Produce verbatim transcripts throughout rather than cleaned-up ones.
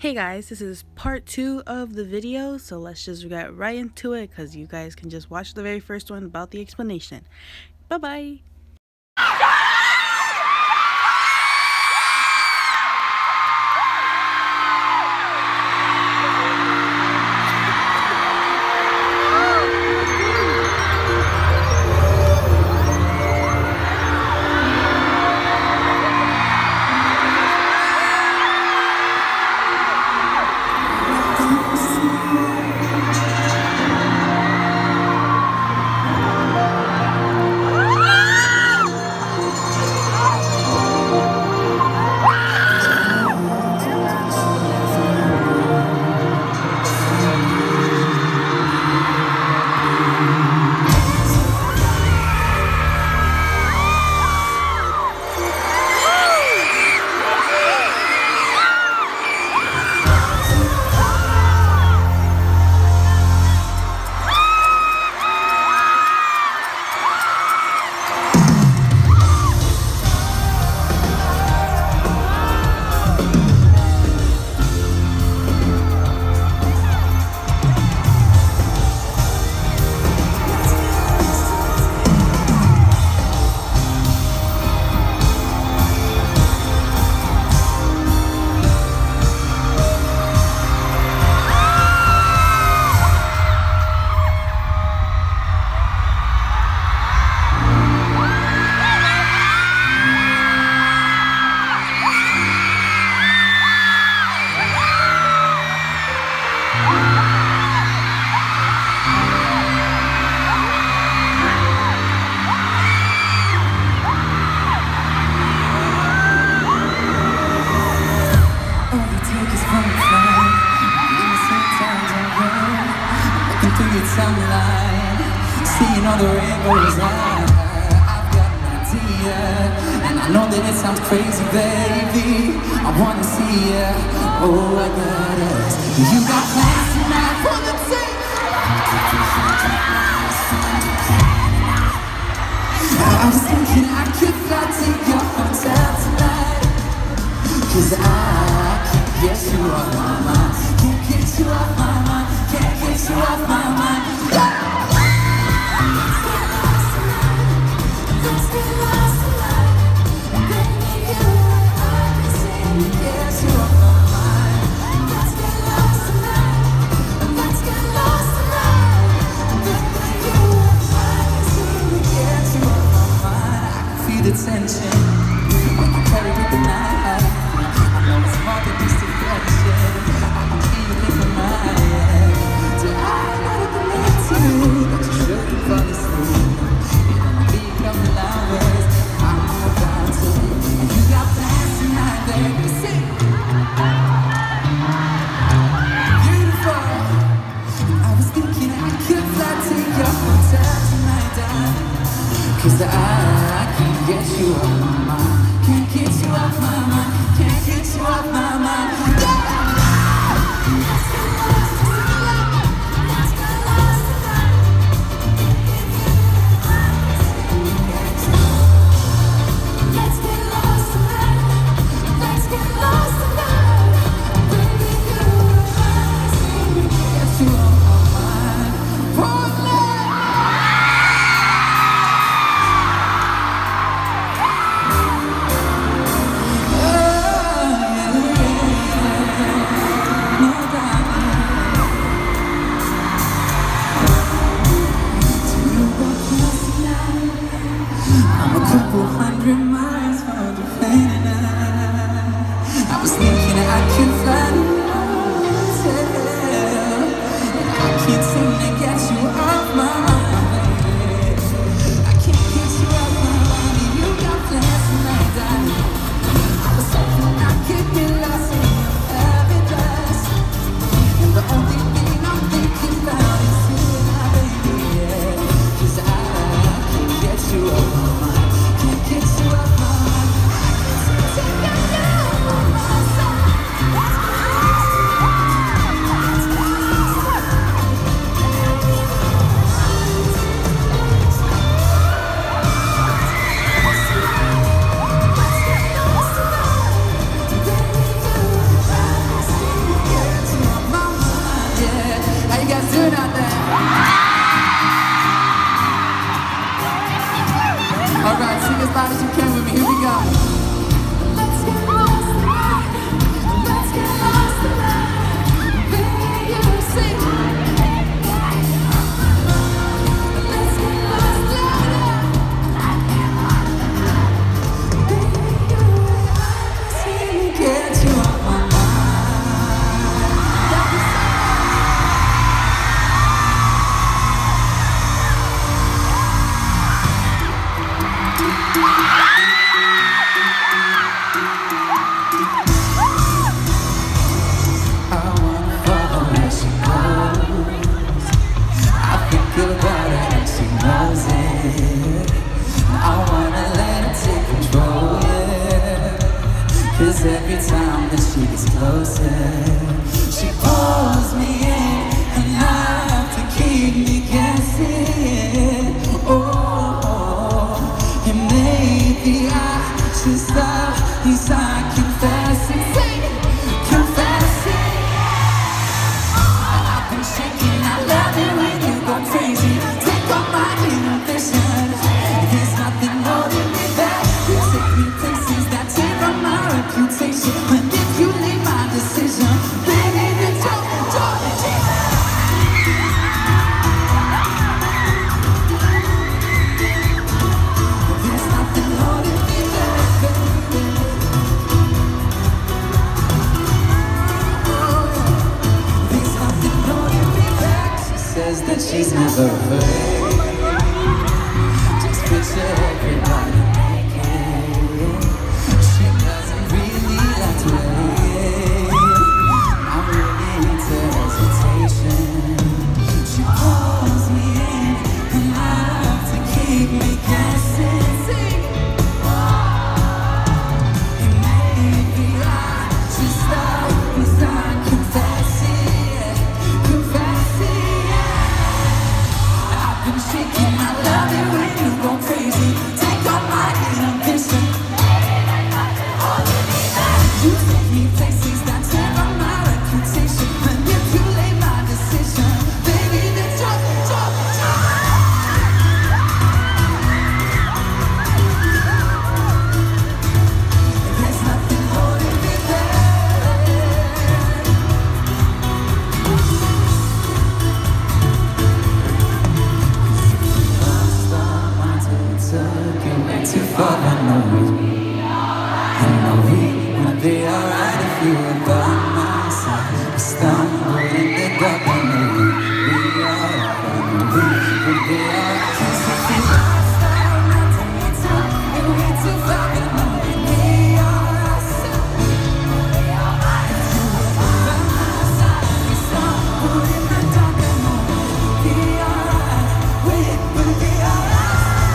Hey guys, this is part two of the video, so let's just get right into it because you guys can just watch the very first one about the explanation. Bye bye. Seeing all the rainbows, I've got an idea, and I know that it sounds crazy, baby. I wanna see ya. Oh, I got it. You got plans tonight for the tape. I was thinking I could fly to your hotel tonight, 'cause I can't get you off my mind. Can't get you off my mind. Can't get you off my mind. The tension when you carry with the night. I know it's She pulls me in enough to keep me guessing. Oh, and maybe I should stop inside confessing, confessing. I've been shaking, I love it when you go crazy. Take all my inhibition. There's nothing holding me back. You take me places that tear up my reputation. And if you leave my decision, baby, then don't, don't There's nothing holding me back, baby. There's nothing holding me back. She says that she's never afraid. Just picture everybody naked. She doesn't really like to wait. I'm really into hesitation. She pulls me in enough to keep me guessing. And maybe I should stop and start confessing, confessing. I've been shaking, I love it when you go crazy. Take all my inhibition. You take me places that tear up my reputation. Manipulate my decision. Baby, then talk, talk, talk. There's nothing holding me back. Lost all my time, took it way too far. I know we, I know we would be alright if you were by my side. We stumbled in the dark. I know we, we are, I know we would be alright. 'Cause if we lost all my time, we took it way too far. I know we'd be alright. If you were by my side, we stumbled in the dark. I know we'd be alright. We would be alright.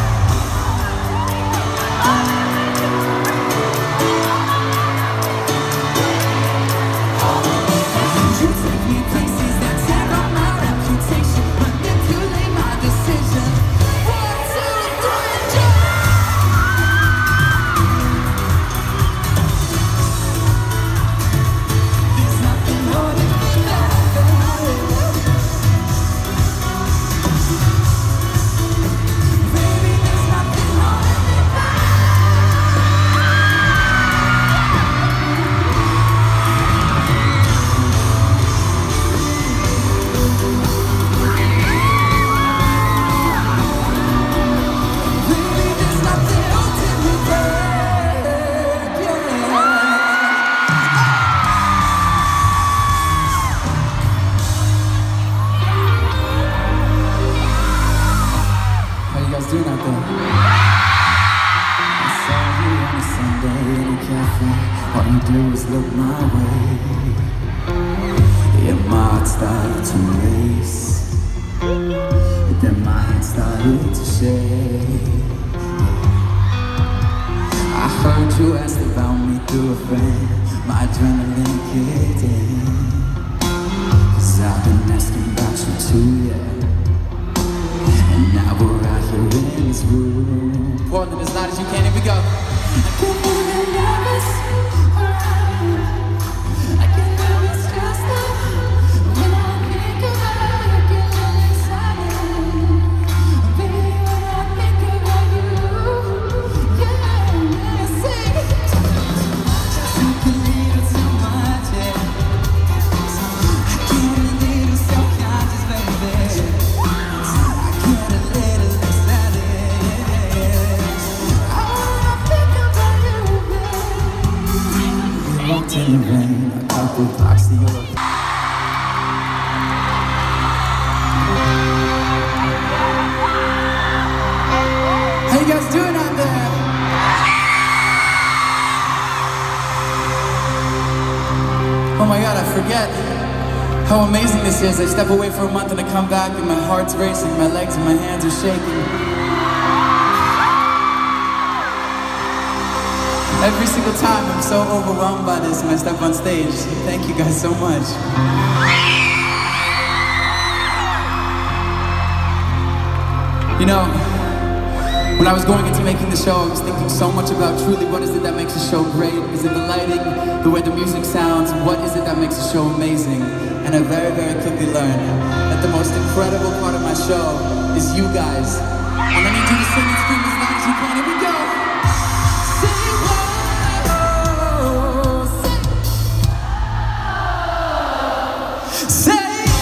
You take me places that tear up my reputation. Manipulate my decision. One, two, three, jump. There's nothing holding me back. Baby, there's nothing holding me back. Baby, there's nothing holding me back. Yeah. How you guys doing out there? I saw you on a Sunday in a cafe. All you do is look my way. Yeah, my heart started to race. Then my hands started to shake. I heard you asked about me through a friend. My adrenaline kicked in. 'Cause I've been asking about you too, yeah. And now we're out here in this room. Portland, as loud as you can, here we go. I get really nervous around. I get nervous just now. When I think about you, I get really excited. Baby, when I think about you, yeah, yeah, sing. Took a little too much, yeah. I get a little self-conscious, baby. I get a little excited. I wanna think about you, baby. Walked in the rain, a couple blocks to your. How you guys doing out there? Oh my God, I forget how amazing this is. I step away for a month and I come back and my heart's racing, my legs and my hands are shaking. Every single time I'm so overwhelmed by this when I step on stage. Thank you guys so much. You know, when I was going into making the show, I was thinking so much about truly what is it that makes a show great? Is it the lighting, the way the music sounds? What is it that makes a show amazing? And I very, very quickly learned that the most incredible part of my show is you guys. And I need you to sing and scream as loud as you can. Here we go. Say whoa. Say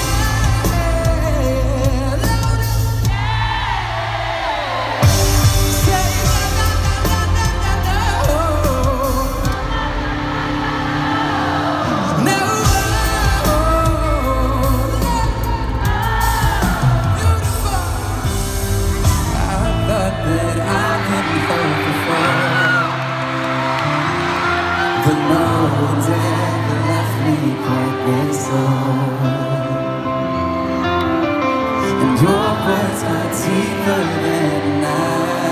but no one's ever left me quite this long. And your words cut deeper than I